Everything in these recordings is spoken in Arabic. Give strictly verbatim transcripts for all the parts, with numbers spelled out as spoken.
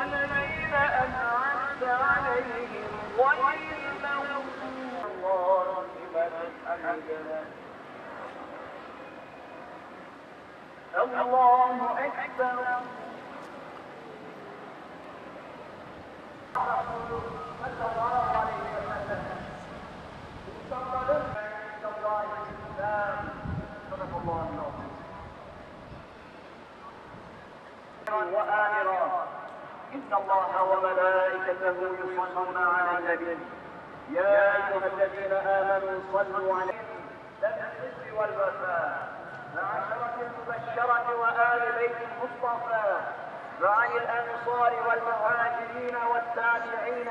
الذين أنعمت عليهم غير المغضوب عليهم. الله أكبر. صلى الله عليه وسلم. عند الله الإسلام. صدق الله العظيم. وآمرا إن الله وملائكته يصلون على النبي يا أيها الذين آمنوا صلوا عليه بالبر والوفاء معشرة المبشرة وآل بيت المصطفى وعن الأنصار والمهاجرين والتابعين.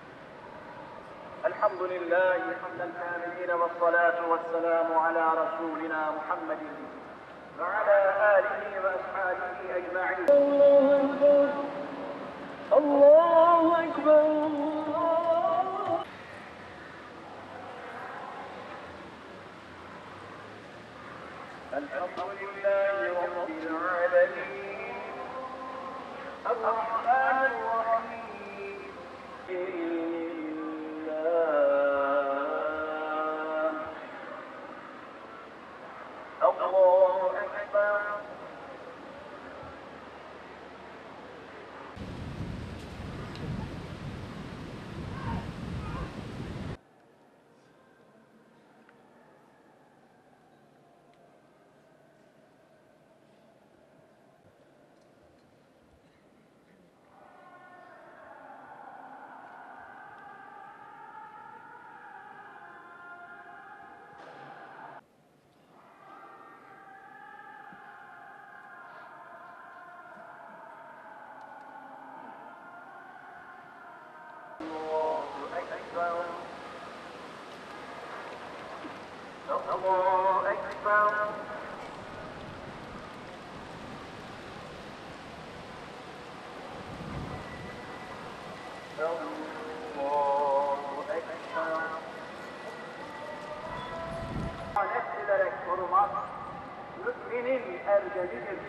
الحمد لله حمد الكاملين والصلاة والسلام على رسولنا محمد وعلى آله وأصحابه أجمعين. الله أكبر. الله الحمد لله رب العالمين الرحمن الرحيم. الله أكبر. الله أكبر. Nefsilerek korumak müminin erdelidir.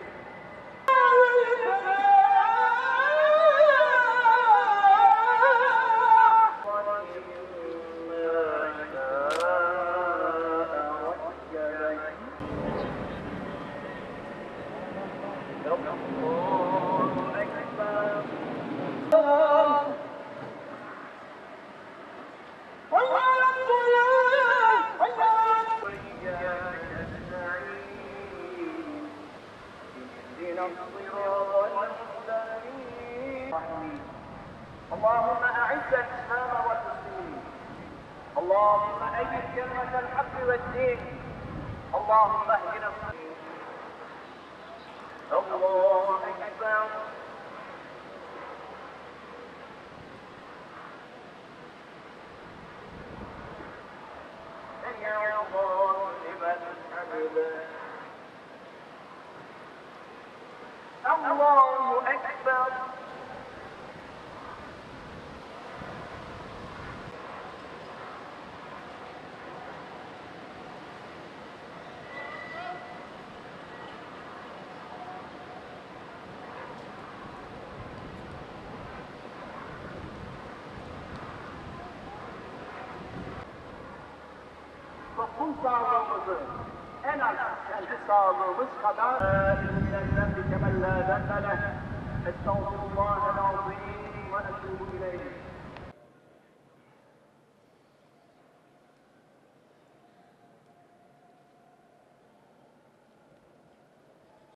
اللهم أعز الإسلام والمسلمين. اللهم أيد كلمة الحق والدين. اللهم اهدنا الطريق. الله أكبر. سمع الله لمن حمده. الله أكبر. Toplum sağlığımızı en az kendi sağlığımız kadar اِنَّ كَمَلَّا ذَنَّ لَهِ اَسْتَغْفِرُ اللّٰهَ الْعَظِيمِ وَأَتُوبُ إِلَيْهِ